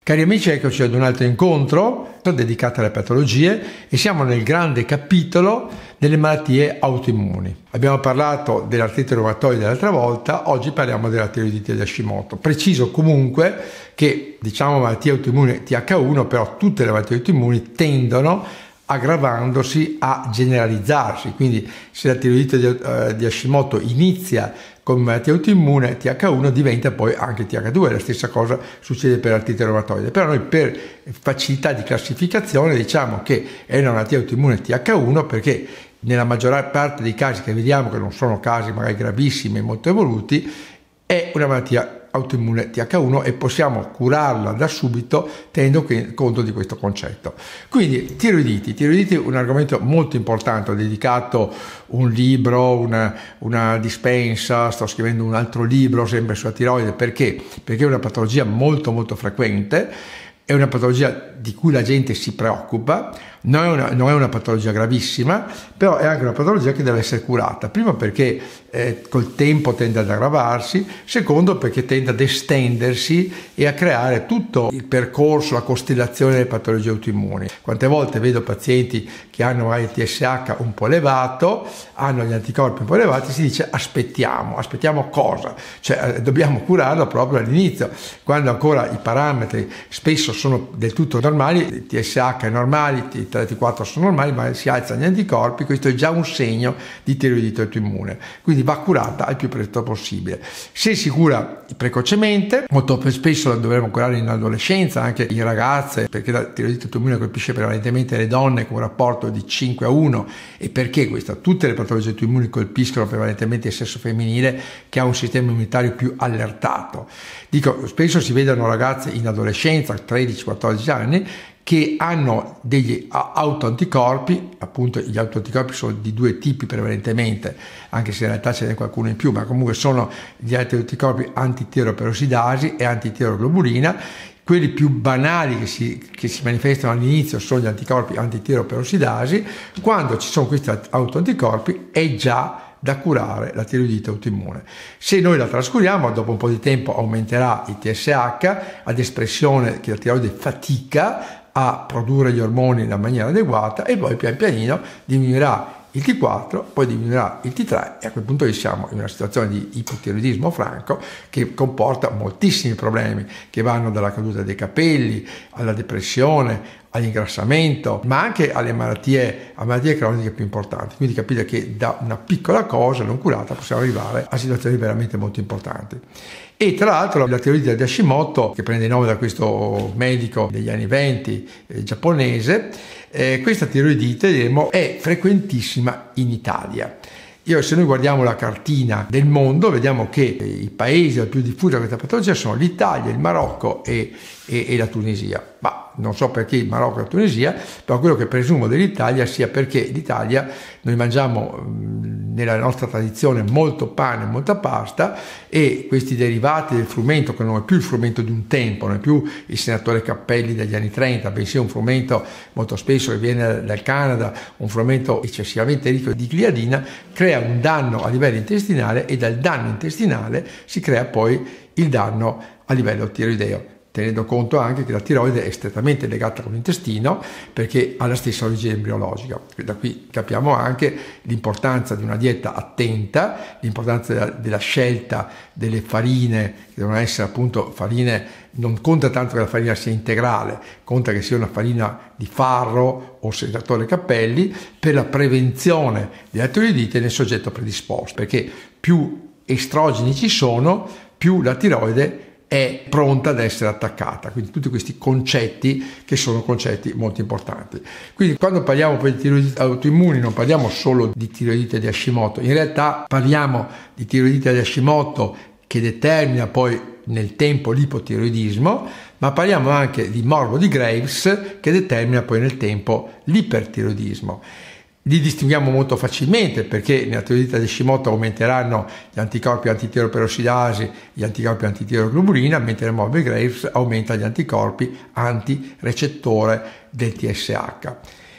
Cari amici, eccoci ad un altro incontro dedicato alle patologie e siamo nel grande capitolo delle malattie autoimmuni. Abbiamo parlato dell'artrite reumatoide l'altra volta, oggi parliamo della tiroidite di Hashimoto. Preciso comunque che malattie autoimmuni TH1, però tutte le malattie autoimmuni tendono, aggravandosi, a generalizzarsi. Quindi se la tiroidite di Hashimoto inizia come malattia autoimmune TH1 diventa poi anche TH2, la stessa cosa succede per l'artrite reumatoide. Però noi per facilità di classificazione diciamo che è una malattia autoimmune TH1 perché nella maggior parte dei casi che vediamo, che non sono casi magari gravissimi e molto evoluti, è una malattia autoimmune TH1 e possiamo curarla da subito tenendo conto di questo concetto. Quindi tiroidite è un argomento molto importante, ho dedicato un libro, una dispensa, sto scrivendo un altro libro sempre sulla tiroide, perché è una patologia molto molto frequente, è una patologia di cui la gente si preoccupa, non è una patologia gravissima, però è anche una patologia che deve essere curata. Primo perché col tempo tende ad aggravarsi, secondo perché tende ad estendersi e a creare tutto il percorso, la costellazione delle patologie autoimmuni. Quante volte vedo pazienti che hanno magari il TSH un po' elevato, hanno gli anticorpi un po' elevati, si dice aspettiamo cosa? Cioè dobbiamo curarlo proprio all'inizio, quando ancora i parametri spesso sono del tutto normali, il TSH è normale, i T4 sono normali, ma si alzano gli anticorpi, questo è già un segno di tiroidite autoimmune, quindi va curata al più presto possibile. Se si cura precocemente, molto spesso la dovremo curare in adolescenza, anche in ragazze, perché la tiroidite autoimmune colpisce prevalentemente le donne con un rapporto di 5:1, e perché tutte le patologie autoimmuni colpiscono prevalentemente il sesso femminile che ha un sistema immunitario più allertato. Dico, spesso si vedono ragazze in adolescenza, 13-14 anni, che hanno degli autoanticorpi, appunto gli autoanticorpi sono di due tipi prevalentemente, anche se in realtà ce n'è qualcuno in più, ma comunque sono gli autoanticorpi antitieroperoxidasi e antitieroglobulina. Quelli più banali che si manifestano all'inizio sono gli anticorpi antitieroperoxidasi. Quando ci sono questi autoanticorpi è già da curare la tiroidite autoimmune. Se noi la trascuriamo, dopo un po' di tempo aumenterà il TSH ad espressione che la tiroide fatica a produrre gli ormoni in maniera adeguata e poi pian pianino diminuirà il T4, poi diminuirà il T3 e a quel punto siamo in una situazione di ipotiroidismo franco che comporta moltissimi problemi che vanno dalla caduta dei capelli alla depressione, all'ingrassamento, ma anche alle malattie croniche più importanti. Quindi capite che da una piccola cosa non curata possiamo arrivare a situazioni veramente molto importanti. E tra l'altro la tiroidite di Hashimoto, che prende il nome da questo medico degli anni 20 giapponese, questa tiroidite diremo è frequentissima in Italia. Se noi guardiamo la cartina del mondo, vediamo che i paesi più diffusi da questa patologia sono l'Italia, il Marocco e la Tunisia. Ma non so perché il Marocco e la Tunisia, però quello che presumo dell'Italia sia perché l'Italia noi mangiamo nella nostra tradizione molto pane, molta pasta, e questi derivati del frumento, che non è più il frumento di un tempo, non è più il senatore Cappelli degli anni 30, bensì un frumento molto spesso che viene dal Canada, un frumento eccessivamente ricco di gliadina, crea un danno a livello intestinale e dal danno intestinale si crea poi il danno a livello tiroideo, tenendo conto anche che la tiroide è strettamente legata con l'intestino perché ha la stessa origine embriologica. Da qui capiamo anche l'importanza di una dieta attenta, l'importanza della scelta delle farine, che devono essere appunto farine, non conta tanto che la farina sia integrale, conta che sia una farina di farro o senatore Cappelli, per la prevenzione della tiroidite nel soggetto predisposto, perché più estrogeni ci sono, più la tiroide è pronta ad essere attaccata. Quindi tutti questi concetti che sono concetti molto importanti. Quindi quando parliamo poi di tiroidite autoimmuni non parliamo solo di tiroidite di Hashimoto, in realtà parliamo di tiroidite di Hashimoto che determina poi nel tempo l'ipotiroidismo, ma parliamo anche di morbo di Graves che determina poi nel tempo l'ipertiroidismo. Li distinguiamo molto facilmente perché nella tiroidite di Hashimoto aumenteranno gli anticorpi antitieroperoxidasi, gli anticorpi antitieroglobulina, mentre nel morbo di Graves aumenta gli anticorpi antirecettore del TSH.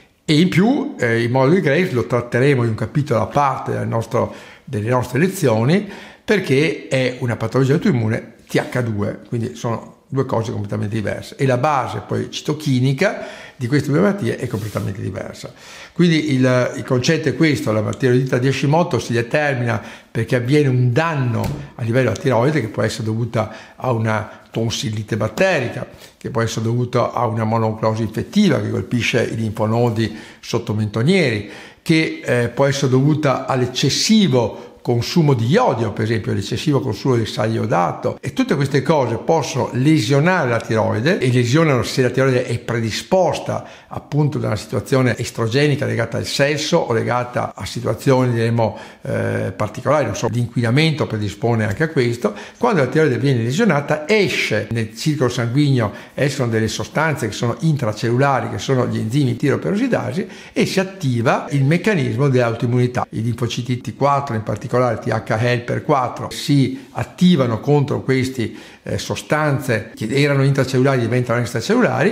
E in più il morbo di Graves lo tratteremo in un capitolo a parte delle nostre lezioni, perché è una patologia autoimmune TH2, quindi sono due cose completamente diverse, e la base poi citochimica di queste due malattie è completamente diversa. Quindi il concetto è questo: la tiroidite di Hashimoto si determina perché avviene un danno a livello della tiroide, che può essere dovuta a una tonsillite batterica, che può essere dovuta a una mononucleosi infettiva che colpisce i linfonodi sottomentonieri, che può essere dovuta all'eccessivo consumo di iodio, per esempio l'eccessivo consumo del sale iodato, e tutte queste cose possono lesionare la tiroide, e lesionano se la tiroide è predisposta appunto da una situazione estrogenica legata al sesso o legata a situazioni, diremo, particolari, non so, l'inquinamento predispone anche a questo. Quando la tiroide viene lesionata, esce nel circolo sanguigno, escono delle sostanze che sono intracellulari, che sono gli enzimi tiroperoxidasi, e si attiva il meccanismo dell'autoimmunità. I linfociti T4, in particolare TH helper 4, si attivano contro queste sostanze che erano intracellulari, diventano extracellulari,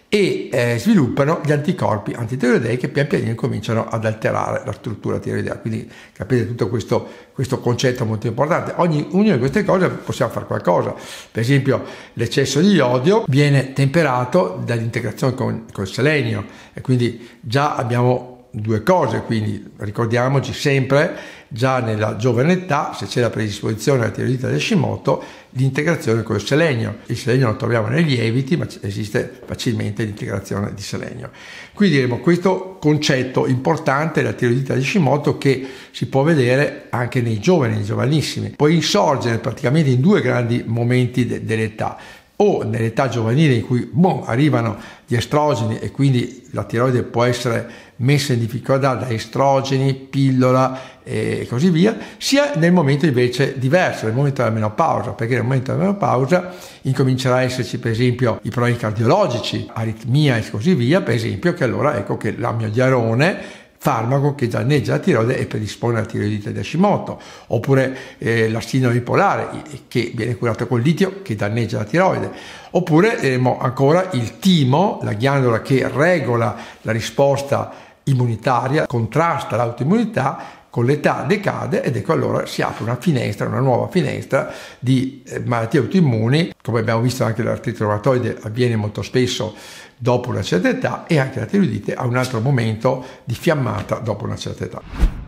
e sviluppano gli anticorpi antitiroidei che pian pianino cominciano ad alterare la struttura tiroidea. Quindi capite tutto questo concetto molto importante. Ognuna di queste cose possiamo fare qualcosa. Per esempio l'eccesso di iodio viene temperato dall'integrazione con il selenio, e quindi già abbiamo due cose. Quindi ricordiamoci sempre, già nella giovane età, se c'è la predisposizione alla tiroidite di Hashimoto, l'integrazione con il selenio. Il selenio lo troviamo nei lieviti, ma esiste facilmente l'integrazione di selenio. Quindi diremo questo concetto importante della tiroidite di Hashimoto, che si può vedere anche nei giovani, nei giovanissimi. Può insorgere praticamente in due grandi momenti dell'età: o nell'età giovanile, in cui arrivano gli estrogeni e quindi la tiroide può essere messa in difficoltà da estrogeni, pillola e così via, sia nel momento invece diverso, nel momento della menopausa, perché nel momento della menopausa incomincerà a esserci per esempio i problemi cardiologici, aritmia e così via, per esempio, che allora ecco che l'amiodarone, farmaco che danneggia la tiroide e predispone alla tiroidite di Hashimoto, oppure la sindrome bipolare, che viene curata con litio, che danneggia la tiroide, oppure ancora il timo, la ghiandola che regola la risposta immunitaria, contrasta l'autoimmunità, con l'età decade, ed ecco allora si apre una finestra, una nuova finestra di malattie autoimmuni. Come abbiamo visto, anche l'artrite reumatoide avviene molto spesso dopo una certa età, e anche la tiroidite ha un altro momento di fiammata dopo una certa età.